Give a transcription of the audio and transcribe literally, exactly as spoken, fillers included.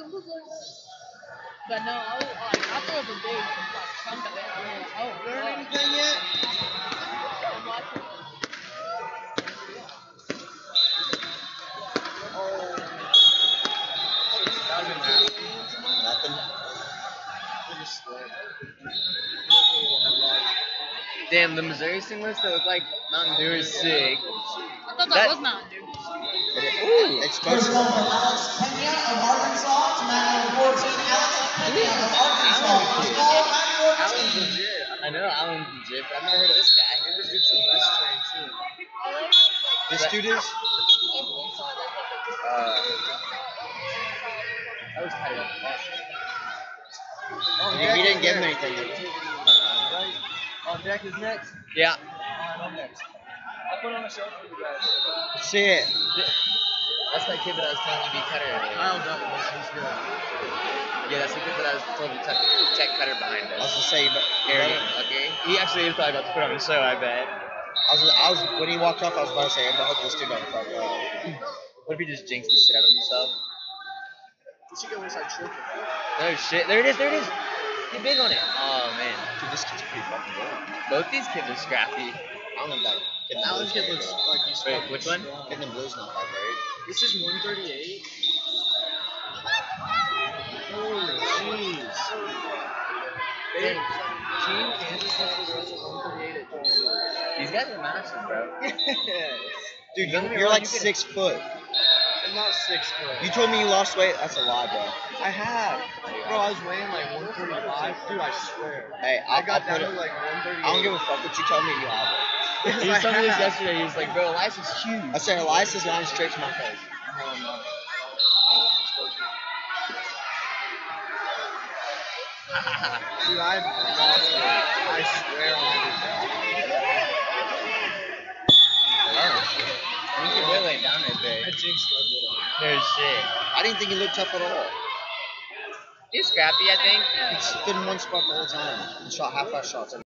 But no, I was like, I throw up a big like chunk of it. I mean, like, oh, Learn fuck. anything yet? I'm watching. Nothing. Damn, the Missouri singlets that look like Mountain Dew are sick. I thought that, That- was Mountain Dew. Ooh. It's supposed to look like Alex Pena of Arkansas to man number fourteen, Alex Pena of Arkansas. First ball, Matthew Alan's Ortiz. legit. I know Alan's legit, but I've never heard of this guy. This dude's the best train too. This dude is? Uh, that was tight up. Oh, he, he didn't give him anything. Right. Oh, Jack is next. Yeah. Alright, I'm next. I'll put on a show for you guys. See it. That's that kid that I was telling you to be cutter. Kyle Douglas, he's good. Yeah, that's the kid that I was told to check, check cutter behind I was us. gonna say, but Harry, okay. He actually is probably about to put on a show, I bet. I was, I was when he walked off, I was about to say, I hope this dude don't fuck up. What if he just jinxed the shit out of himself? He should go inside triple. No shit. There it is. There it is. Get big on it. Oh man. Dude, this kid's pretty fucking good. Both these kids are scrappy. I don't know that kid in the Alan's blue's kid very looks good. like he's Wait, which one? Kid in the blue's not that great. This is one thirty-eight. Holy jeez. They, Team Kansas has to wrestle one thirty-eight at home. These guys are massive, bro. Dude, Don't get me you're wrong, like you could- six foot. I'm not six foot. You told me you lost weight. That's a lie, bro. I have. Bro, I was weighing like one thirty-five. Dude, I swear. Hey, I I'll, got I'll down put to it. like one thirty-eight. I don't give a fuck what you tell me. You have it. He was telling me this yesterday. He was like, bro, Elias is huge. I said Elias is lying straight to my face. No, I'm not. Dude, I've lost weight. I swear on everything. Oh, shit. I think you're way laid down right there. I jinxed my little. No shit. I didn't think he looked tough at all. He's scrappy, I think. He stood in one spot the whole time and shot half-fast shots.